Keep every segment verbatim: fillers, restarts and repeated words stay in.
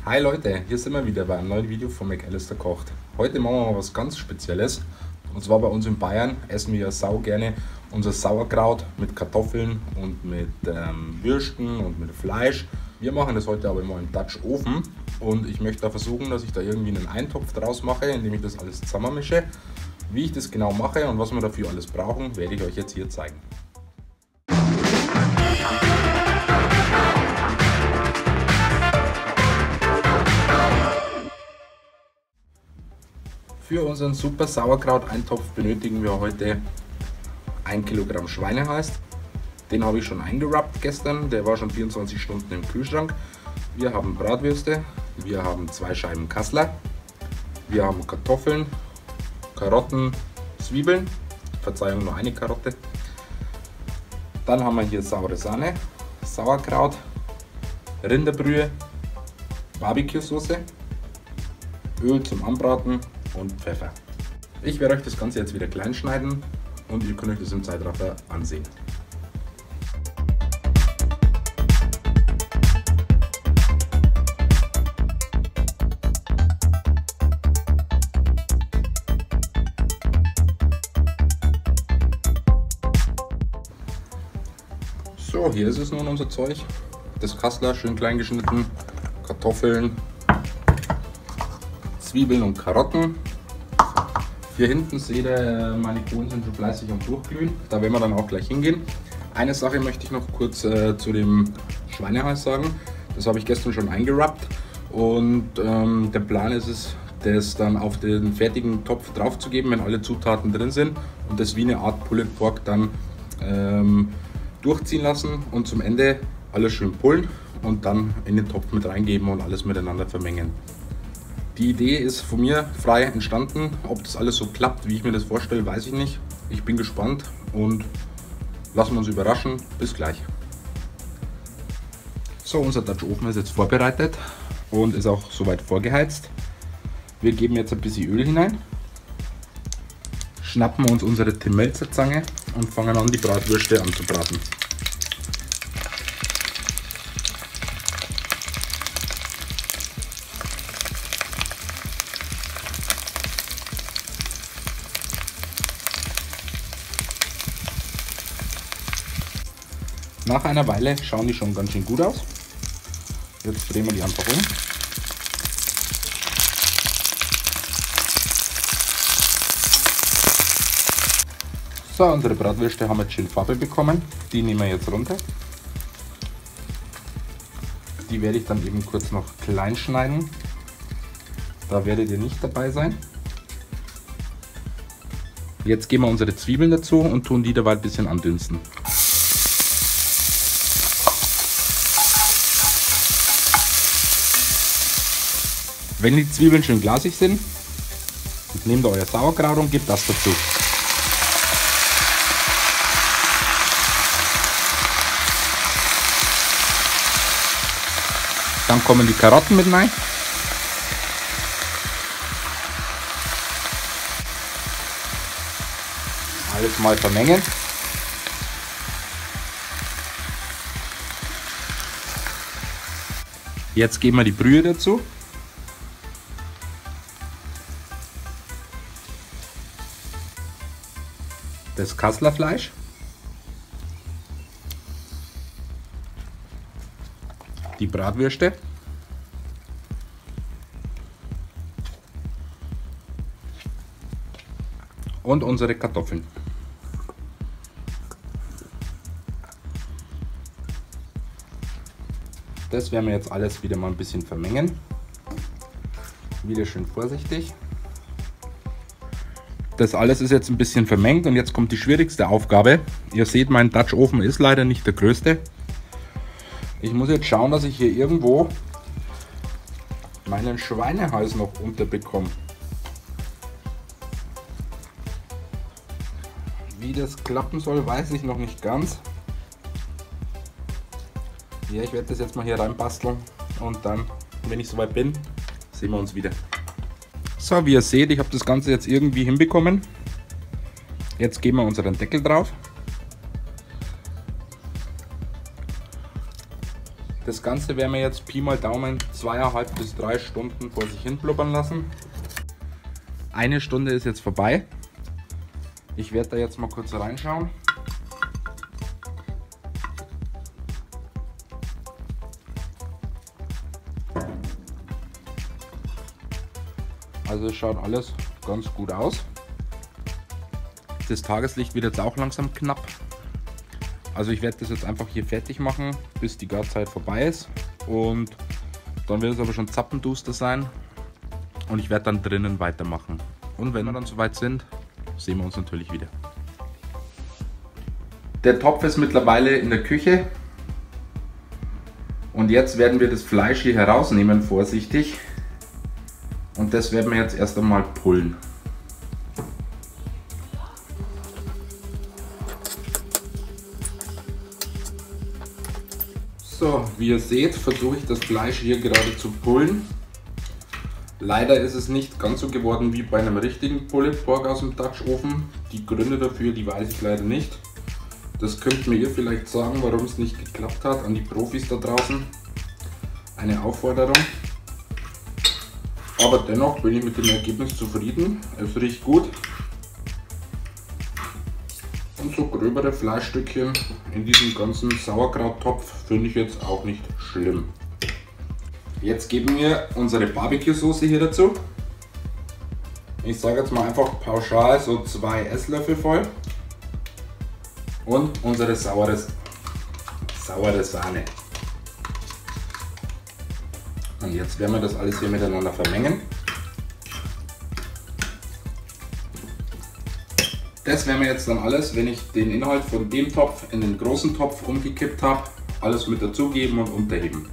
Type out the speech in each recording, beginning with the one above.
Hi Leute, hier sind wir wieder bei einem neuen Video von McAllister Kocht. Heute machen wir mal was ganz Spezielles. Und zwar bei uns in Bayern essen wir ja sau gerne unser Sauerkraut mit Kartoffeln und mit ähm, Würsten und mit Fleisch. Wir machen das heute aber mal im Dutch Ofen und ich möchte da versuchen, dass ich da irgendwie einen Eintopf draus mache, indem ich das alles zusammenmische. Wie ich das genau mache und was wir dafür alles brauchen, werde ich euch jetzt hier zeigen. Für unseren super Sauerkraut-Eintopf benötigen wir heute ein Kilogramm Schweinehals. Den habe ich schon eingerappt gestern, der war schon vierundzwanzig Stunden im Kühlschrank. Wir haben Bratwürste, wir haben zwei Scheiben Kassler, wir haben Kartoffeln, Karotten, Zwiebeln, Verzeihung, nur eine Karotte. Dann haben wir hier saure Sahne, Sauerkraut, Rinderbrühe, Barbecue-Soße, Öl zum Anbraten und Pfeffer. Ich werde euch das Ganze jetzt wieder klein schneiden und ihr könnt euch das im Zeitraffer ansehen. So, hier ist es nun unser Zeug. Das Kassler schön klein geschnitten, Kartoffeln, Zwiebeln und Karotten. Hier hinten seht ihr, meine Kohlen sind schon fleißig am Durchglühen. Da werden wir dann auch gleich hingehen. Eine Sache möchte ich noch kurz äh, zu dem Schweinehals sagen. Das habe ich gestern schon eingerappt und ähm, der Plan ist es, das dann auf den fertigen Topf drauf zu geben, wenn alle Zutaten drin sind und das wie eine Art Pulled Pork dann ähm, durchziehen lassen und zum Ende alles schön pullen und dann in den Topf mit reingeben und alles miteinander vermengen. Die Idee ist von mir frei entstanden. Ob das alles so klappt, wie ich mir das vorstelle, weiß ich nicht. Ich bin gespannt und lassen wir uns überraschen. Bis gleich. So, unser Dutch Ofen ist jetzt vorbereitet und ist auch soweit vorgeheizt. Wir geben jetzt ein bisschen Öl hinein, schnappen uns unsere Tim Melzer Zange und fangen an, die Bratwürste anzubraten. Nach einer Weile schauen die schon ganz schön gut aus. Jetzt drehen wir die einfach um. So, unsere Bratwürste haben jetzt schön Farbe bekommen. Die nehmen wir jetzt runter. Die werde ich dann eben kurz noch klein schneiden. Da werdet ihr nicht dabei sein. Jetzt geben wir unsere Zwiebeln dazu und tun die dabei ein bisschen andünsten. Wenn die Zwiebeln schön glasig sind, nehmt ihr euer Sauerkraut und gebt das dazu. Dann kommen die Karotten mit rein. Alles mal vermengen. Jetzt geben wir die Brühe dazu. Das Kasslerfleisch, die Bratwürste, und unsere Kartoffeln. Das werden wir jetzt alles wieder mal ein bisschen vermengen. Wieder schön vorsichtig. Das alles ist jetzt ein bisschen vermengt und jetzt kommt die schwierigste Aufgabe. Ihr seht, mein Dutch Ofen ist leider nicht der größte. Ich muss jetzt schauen, dass ich hier irgendwo meinen Schweinehals noch unterbekomme. Wie das klappen soll, weiß ich noch nicht ganz. Ja, ich werde das jetzt mal hier reinbasteln und dann, wenn ich soweit bin, sehen wir uns wieder. So, wie ihr seht, ich habe das Ganze jetzt irgendwie hinbekommen. Jetzt geben wir unseren Deckel drauf. Das Ganze werden wir jetzt Pi mal Daumen zweieinhalb bis drei Stunden vor sich hin blubbern lassen. Eine Stunde ist jetzt vorbei. Ich werde da jetzt mal kurz reinschauen. Also es schaut alles ganz gut aus. Das Tageslicht wird jetzt auch langsam knapp. Also ich werde das jetzt einfach hier fertig machen, bis die Garzeit vorbei ist. Und dann wird es aber schon zappenduster sein. Und ich werde dann drinnen weitermachen. Und wenn wir dann soweit sind, sehen wir uns natürlich wieder. Der Topf ist mittlerweile in der Küche. Und jetzt werden wir das Fleisch hier herausnehmen, vorsichtig. Und das werden wir jetzt erst einmal pullen. So, wie ihr seht, versuche ich das Fleisch hier gerade zu pullen. Leider ist es nicht ganz so geworden wie bei einem richtigen Pulled Pork aus dem Dutch Oven. Die Gründe dafür, die weiß ich leider nicht. Das könnt mir ihr vielleicht sagen, warum es nicht geklappt hat, an die Profis da draußen. Eine Aufforderung. Aber dennoch bin ich mit dem Ergebnis zufrieden. Es riecht gut. Und so gröbere Fleischstückchen in diesem ganzen Sauerkrauttopf finde ich jetzt auch nicht schlimm. Jetzt geben wir unsere Barbecue-Soße hier dazu. Ich sage jetzt mal einfach pauschal so zwei Esslöffel voll. Und unsere saures, saure Sahne. Und jetzt werden wir das alles hier miteinander vermengen. Das werden wir jetzt dann alles, wenn ich den Inhalt von dem Topf in den großen Topf umgekippt habe, alles mit dazugeben und unterheben.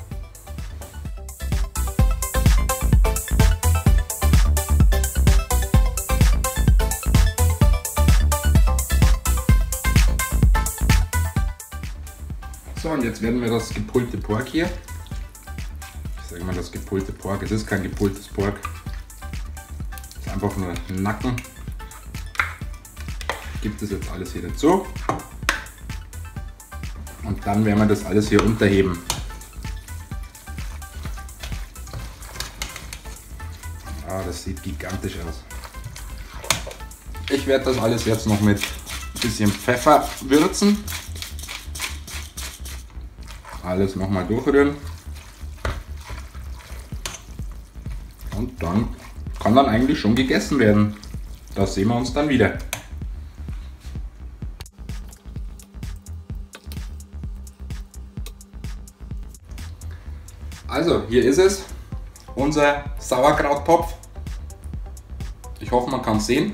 So, und jetzt werden wir das gepullte Pork hier, ich sage mal das gepullte Pork, es ist kein gepulltes Pork, es ist einfach nur Nacken. Gibt es jetzt alles hier dazu und dann werden wir das alles hier unterheben. Ah, das sieht gigantisch aus. Ich werde das alles jetzt noch mit ein bisschen Pfeffer würzen. Alles nochmal durchrühren und dann kann dann eigentlich schon gegessen werden. Das sehen wir uns dann wieder. Also, hier ist es, unser Sauerkrauttopf. Ich hoffe, man kann es sehen.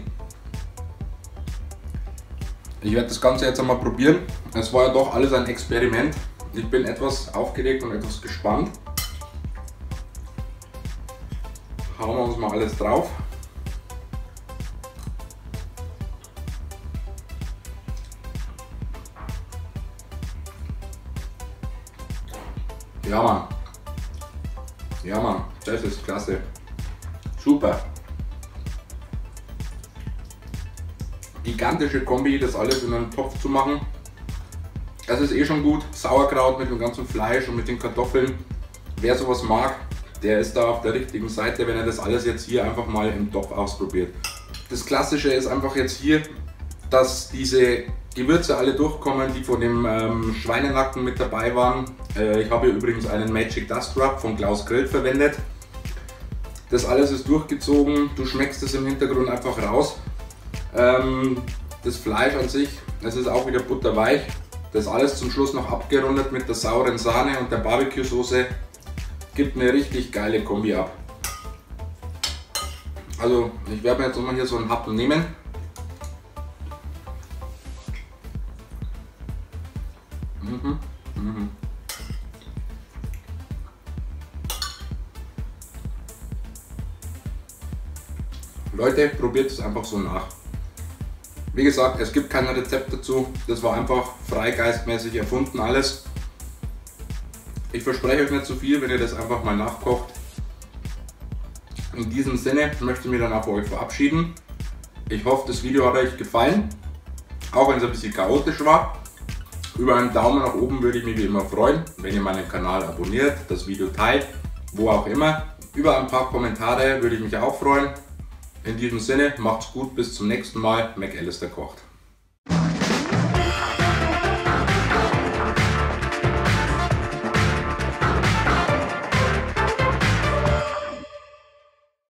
Ich werde das Ganze jetzt einmal probieren. Es war ja doch alles ein Experiment. Ich bin etwas aufgeregt und etwas gespannt. Hauen wir uns mal alles drauf. Ja, Mann. Ja, Mann, das ist klasse. Super. Gigantische Kombi, das alles in einen Topf zu machen. Es ist eh schon gut. Sauerkraut mit dem ganzen Fleisch und mit den Kartoffeln. Wer sowas mag, der ist da auf der richtigen Seite, wenn er das alles jetzt hier einfach mal im Topf ausprobiert. Das Klassische ist einfach jetzt hier, dass diese Gewürze alle durchkommen, die von dem ähm, Schweinenacken mit dabei waren. Äh, ich habe hier übrigens einen Magic Dust Rub von Klaus Grill verwendet. Das alles ist durchgezogen, du schmeckst es im Hintergrund einfach raus. Ähm, das Fleisch an sich, es ist auch wieder butterweich. Das alles zum Schluss noch abgerundet mit der sauren Sahne und der Barbecue-Soße. Gibt eine richtig geile Kombi ab. Also ich werde mir jetzt mal hier so einen Happen nehmen. Mhm, mhm. Leute, probiert es einfach so nach. Wie gesagt, es gibt kein Rezept dazu, das war einfach freigeistmäßig erfunden alles. Ich verspreche euch nicht zu viel, wenn ihr das einfach mal nachkocht. In diesem Sinne möchte ich mich dann auch für euch verabschieden. Ich hoffe, das Video hat euch gefallen, auch wenn es ein bisschen chaotisch war. Über einen Daumen nach oben würde ich mich wie immer freuen, wenn ihr meinen Kanal abonniert, das Video teilt, wo auch immer. Über ein paar Kommentare würde ich mich auch freuen. In diesem Sinne, macht's gut, bis zum nächsten Mal. McAllister kocht.